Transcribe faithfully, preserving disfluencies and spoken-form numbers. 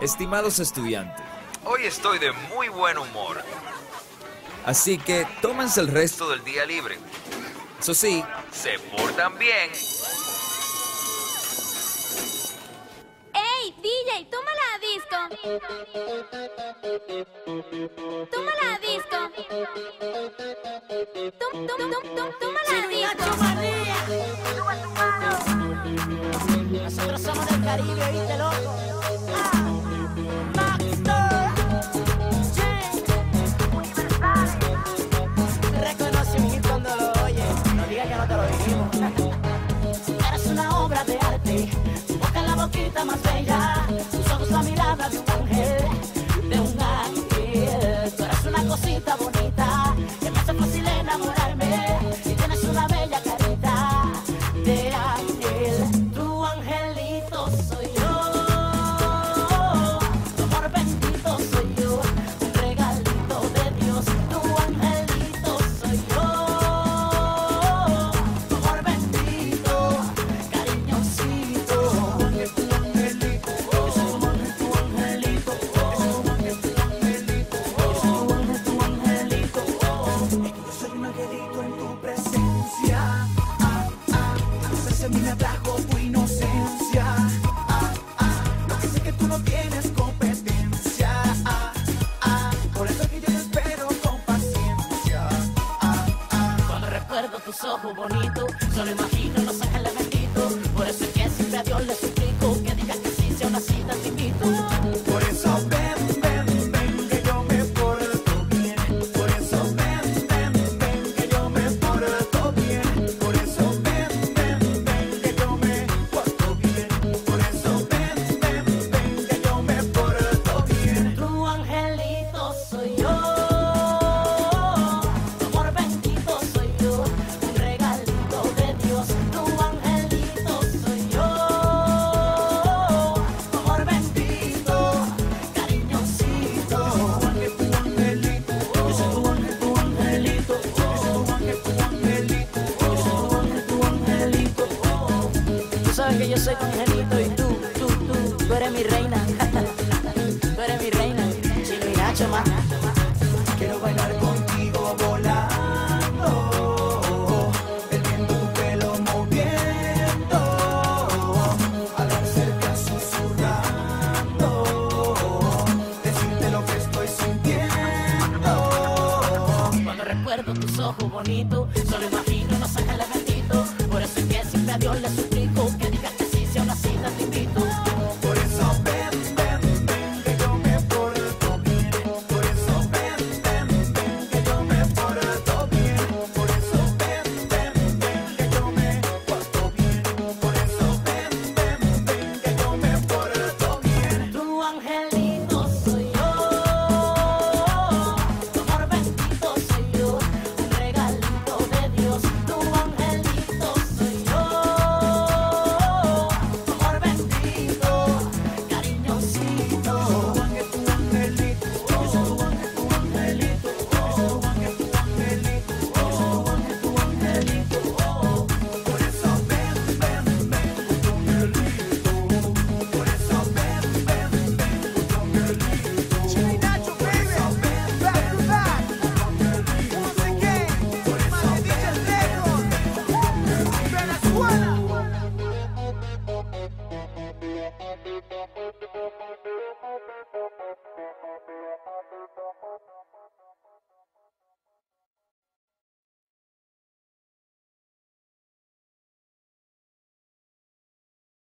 Estimados estudiantes, Hoy estoy de muy buen humor. así que tómense el resto Todo el día libre. Eso sí, Se portan bien. ¡Ey, D J, toma la disco! ¡Toma la disco! Tum, tum, tum, tum, ¡Toma la disco! Nosotros somos del Caribe, ¿viste, loco? Ah, Maxtor, yeah. Reconoce mi hit cuando lo oyes. No digas que no te lo dijimos. Eres una obra de arte. Tu boca es la boquita más bella. Tus ojos la mirada de un ángel. De un ángel. Tú eres una cosita bonita que me hace fácil enamorarme. Y tienes una bella carita de ángel. Tu angelito soy yo. Tu amor bendito soy yo. Un regalito de Dios. Tu angelito soy yo. Tu amor bendito, cariñosito. Tu angelito, tu angelito. Yo soy tu ángel, tu angelito. Tu ángel, tu angelito. Yo soy tu ángel, tu angelito. Yo soy un angelito en tu presencia. Ah, ah. No sé si a mí me atrajo tu inocencia. Ah, ah. Lo que sé que tú no tienes competencia. Ah, ah. Por eso que yo te espero con paciencia. Ah, ah. Cuando recuerdo tus ojos bonitos, solo imagino los ángeles benditos. Por eso es que siempre a Dios le suplico que digas que sí, sea una cita te invito. Por eso ven, ven, ven, que yo me porto bien. Por eso ven, ven, ven, que yo me porto bien. Por eso ven, ven, ven, que yo me porto bien. Por eso ven, ven, ven, que yo me porto bien. Tu angelito soy yo. Tu amor bendito soy yo. Un regalito de Dios. Tu angelito soy yo. Tu amor bendito, cariñosito. Tu ángel, tu angelito. Yo soy tu ángel, tu angelito. Yo soy tu ángel, tu angelito. Yo soy tu ángel, tu angelito. Tú sabes que yo soy tu angelito y tú, tú, tú, tú eres mi reina. Tú eres mi reina. Chino y Nacho, más. Quiero bailar contigo volando, el viento tu pelo moviendo, hablar cerca susurrando, decirte lo que estoy sintiendo. Cuando recuerdo tus ojos bonitos, solo imagino los ángeles benditos. Por eso es que siempre a Dios le suplico que digas que sí, sea una cita te invito. Por eso ven, ven, ven, que yo me porto bien. Por eso ven, ven, ven, que yo me porto bien. Por eso ven, ven, ven, que yo me porto bien. Por eso ven, ven, ven, que yo me porto bien. Tu angelito soy yo. Tu amor bendito soy yo. Un regalito de Dios. Tu angelito soy yo. Tu amor bendito, cariñosito. Tu ángel, tu angelito. Yo soy tu ángel, tu angelito. Yo soy tu ángel, tu angelito. Yo soy tu ángel, tu angelito. Por eso ven, ven, ven, tu angelito. Por eso ven, ven, ven, tu angelito. Chino y Nacho, baby. Back to back. Once again. Más de D J Record. Venezuela.